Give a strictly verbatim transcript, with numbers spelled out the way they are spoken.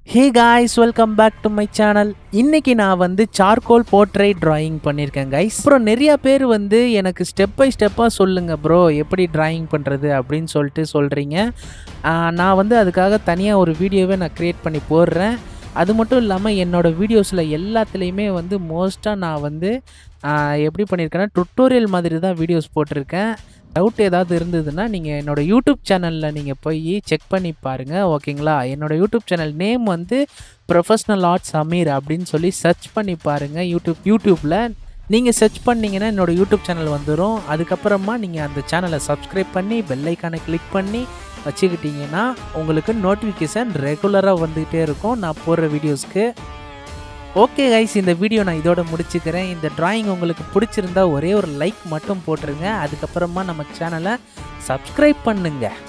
Hey guys, welcome back to my channel. இன்னைக்கு நான் வந்து charcoal portrait drawing பண்ணியிருக்கேன் guys. அப்புறம் நிறைய பேர் வந்து எனக்கு ஸ்டெப் பை ஸ்டெப்பாக சொல்லுங்க ப்ரோ எப்படி டிராயிங் பண்ணுறது அப்படின்னு சொல்லிட்டு சொல்கிறீங்க. நான் வந்து அதுக்காக தனியாக ஒரு வீடியோவே நான் க்ரியேட் பண்ணி போடுறேன். அது மட்டும் இல்லாமல் என்னோடய வீடியோஸில் எல்லாத்துலேயுமே வந்து மோஸ்ட்டாக நான் வந்து எப்படி பண்ணியிருக்கேன்னா டுட்டோரியல் மாதிரி தான் வீடியோஸ் போட்டிருக்கேன். டவுட் ஏதாவது இருந்ததுன்னா நீங்கள் என்னோடய யூடியூப் சேனலில் நீங்கள் போய் செக் பண்ணி பாருங்கள், ஓகேங்களா? என்னோடய யூடியூப் சேனல் நேம் வந்து ப்ரொஃபஷ்னல் ஆர்ட் சமீர் அப்படின்னு சொல்லி சர்ச் பண்ணி பாருங்கள். யூடியூப் யூடியூப்பில் நீங்கள் சர்ச் பண்ணிங்கன்னா என்னோடய யூடியூப் சேனல் வந்துடும். அதுக்கப்புறமா நீங்கள் அந்த சேனலை சப்ஸ்கிரைப் பண்ணி பெல் ஐக்கானை கிளிக் பண்ணி வச்சுக்கிட்டிங்கன்னா உங்களுக்கு நோட்டிஃபிகேஷன் ரெகுலராக வந்துக்கிட்டே இருக்கும் நான் போடுற வீடியோஸ்க்கு. ஓகே கைஸ், இந்த வீடியோ நான் இதோட முடிச்சுக்கிறேன். இந்த டிராயிங் உங்களுக்கு பிடிச்சிருந்தா ஒரே ஒரு லைக் மட்டும் போட்டுருங்க. அதுக்கப்புறமா நம்ம சேனலை சப்ஸ்கிரைப் பண்ணுங்கள்.